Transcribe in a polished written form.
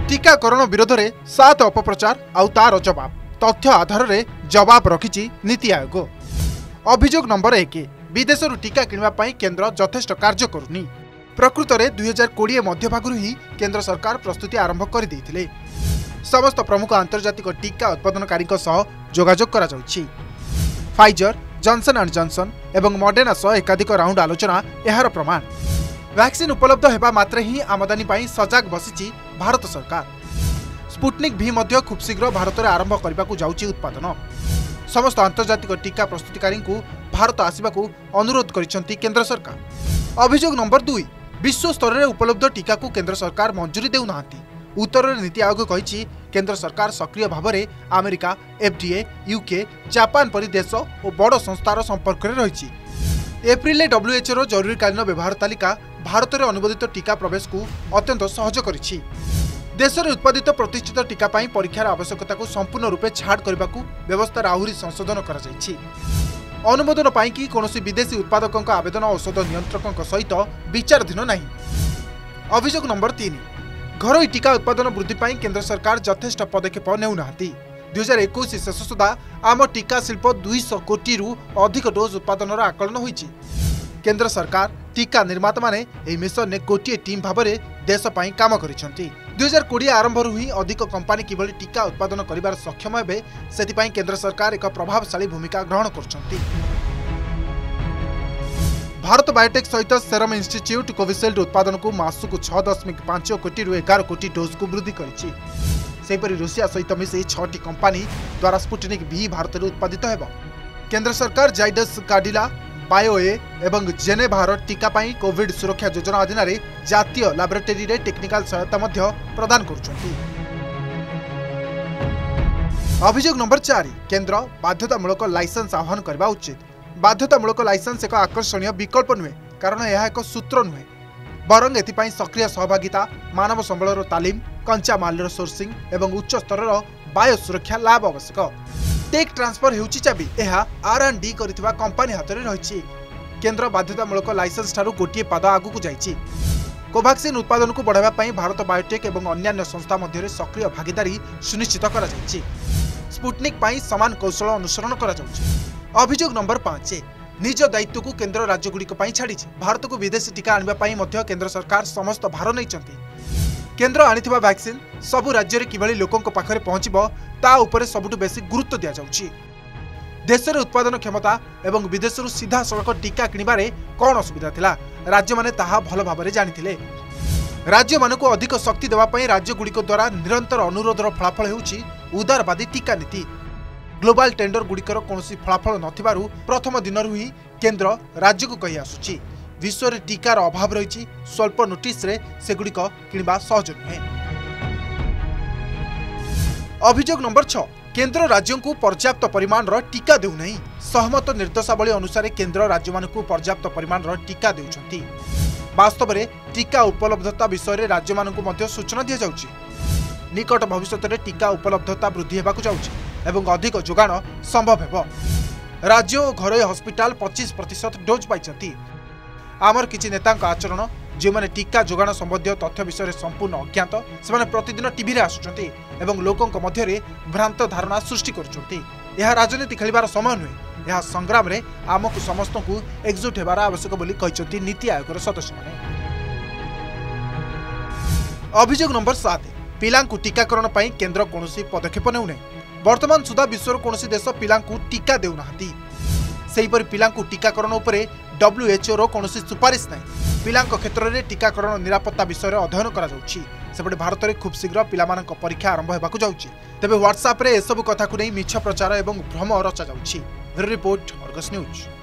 टीकाकरण विरोध में 7 अपप्रचार आउ तार जवाब तथ्य आधार में जवाब रखिछि नीति आयोग। अभियोग नंबर 1 विदेश टीका किणवाई केन्द्र यथेष्ट कार्य करुनी। प्रकृत में 2020 मध्यभागु ही केन्द्र सरकार प्रस्तुति आरंभ कर देइथिले। समस्त प्रमुख आंतर्जातिक टीका उत्पादनकारी जोगाजोग करा जाउछि। फाइजर, जॉनसन एंड जॉनसन एवं मॉडर्ना सह एकाधिक राउंड आलोचना यार प्रमाण। वैक्सीन उपलब्ध हेबा मात्रे ही आमदानी पाई सजाग बसिछि भारत सरकार। स्पुटनिक भी मध्य खूब शीघ्र भारत में आरंभ करने को जाउछि उत्पादन। समस्त आंतर्जातिक टीका प्रस्तुतकारी भारत आसवाक अनुरोध करिसेंति केंद्र सरकार। अभियोग नंबर 2 विश्व स्तर में उपलब्ध टीका को केंद्र सरकार मंजूरी देउनाहांती। उत्तर में नीति आयोग कहिछि केंद्र सरकार सक्रिय भाव में अमेरिका, FDA, UK, जापान परि देश और बड़ संस्थार संपर्क में रहिछि। एप्रिल WHO जरूरीकालीन व्यवहार तालिका भारत में अनुमोदित टीका प्रवेश को अत्यंत सहज करिछि। देश में उत्पादित प्रतिष्ठित टीका पाई परीक्षार आवश्यकता को संपूर्ण रूपे छाड़ करने को व्यवस्था आहुरी संशोधन कर अनुमोदन पाई कि कौनसी विदेशी उत्पादकों आवेदन औषध नियंत्रकों सहित विचाराधीन नहीं। अभियोग नंबर 3 घरोई टीका उत्पादन वृद्धि पाई केंद्र सरकार यथेष्ट पदक्षेप नेउनाहांती। 2021 शेष सुधा आम टीका शिल्प 200 कोटी रु अधिक डोज उत्पादन आकलन होइछि। केंद्र सरकार टीका निर्माता माने एही मिशन ने गोटे टीम भाव में देश पाई काम करिसेंति। 2020 आरंभ ही अधिक कंपानी किभली टीका उत्पादन करिबार सक्षम हेबे सेतिपाई केंद्र सरकार एक प्रभावशाली भूमिका ग्रहण करछंती। भारत बायोटेक सहित सेरम इंस्टीट्यूट कोविशील्ड उत्पादन को मासक 6.5 कोटी रु 11 कोटी डोज को वृद्धि करिछि। सेहिपरि रूसिया सहित मिसी 6टी कंपानी द्वारा स्पुटनिक भी भारत में उत्पादित हेब। केंद्र सरकार जाइडस काडिला, बायोए एवं जेनेभार टीका पाई कोविड सुरक्षा योजना अधीन जातीय लैबोरेटरी रे टेक्निकल सहायता मध्य प्रदान करुछंती। अभियोग नंबर 4 केंद्र बाध्यतामूलक लाइसेंस आह्वान करबा उचित। बाध्यतामूलक लाइसेंस एक आकर्षणीय विकल्प नुहे, कारण यह एक सूत्र नुहे, बरंग एथिपाई सक्रिय सहभागिता, मानव संबलर तालीम, कंचा मालर सोर्सिंग एवं उच्च स्तर बायो सुरक्षा लाभ आवश्यक। टेक ट्रांसफर हेउची चाबी एहा R&D करिथिबा कंपनी हाथ में रहिछि। केंद्र बाध्यतामूलक लाइसेंस ठारू गोटे पाद आगु को जाइछि। कोवैक्सीन उत्पादन को बढ़ावा पाई भारत बायोटेक एवं अन्य संस्था मध्य सक्रिय भागीदारी सुनिश्चित करा जाइछि। स्पुटनिक पाई समान कौशल अनुसरण करा जाउछि। अभियोग नंबर 5 निज दायित्व को केंद्र राज्यगुड़िक छाड़ी भारत को विदेशी टीका आने में केंद्र सरकार समस्त भार नहीं। केंद्र आनिथिबा वैक्सीन सबु राज्य में किभली लोकों पाखरे पहुंचबो ता उपरे सबुठु बेसी गुरुत्व दिया जाउछि। देश में उत्पादन क्षमता एवं विदेश सीधा सड़क टीका किणबारे कौन असुविधा थिला राज्य माने ताहा भल भाबरे जानिथिले। राज्य मानकु अधिक शक्ति देवा पई राज्य गुड़िक द्वारा निरंतर अनुरोधर फलाफल हेउछि उदारवादी टीका नीति। ग्लोबल टेंडर गुड़िकर कौनसी फलाफल नथिबारु प्रथम दिनरु ही केंद्र राज्य को कहि आसुछि विश्व में टीकार अभाव रही। स्वल्प नोटिस रे सेगुड़िक किणवा सहज नुहे। अभियोग नंबर 6 केंद्र राज्यों को पर्याप्त परिमाण टीका देउ नहीं। सहमत निर्देशावली अनुसार केंद्र राज्य मानकु पर्याप्त परिमाण टीका देउछंती। वास्तव में टीका उपलब्धता विषय में राज्य मानकु मध्य सूचना दिया जाउछि। निकट भविष्य में टीका उपलब्धता वृद्धि हेबाकु जाउछि एवं अधिक जोगाण संभव हेब। राज्य और घरोई हस्पिटाल 25% डोज पाइछंती। आमर किछि नेता आचरण जो माने टीका जोगाण संबंधी तथ्य विषय संपूर्ण अज्ञात से प्रतिदिन टीवी रे आसुचंती एवं लोकों मध्य भ्रांत धारणा सृष्टि करुचंती। यह राजनीति खेलिबार समय नुहे, यह संग्राम रे आमकु समस्त को एकजुट हेबार आवश्यक बोली कहिसंती नीति आयोगर सदस्य माने। अभियोग नंबर 7 पिलांकु टीकाकरण पाई केंद्र कौनसी पदक्षेप नेउने। वर्तमान सुधा विश्वर कौनसी देश पिलांकु टीका देउनाहांती। सेहिपरि पिलांकु टीकाकरण उपरे WHO रो कौनसी सुपारिश नहीं। पिलांक क्षेत्र में टीकाकरण निरापत्ता विषय अध्ययन करा जाउछि। सेपटे भारत में खूब शीघ्र पिलामानक परीक्षा आरंभ हेबाकु जाउछि। तेबे व्हाट्सएप रे एसबु कथा को नहीं मिछ प्रचार एवं भ्रम रचा जाउछि। Report Argus news.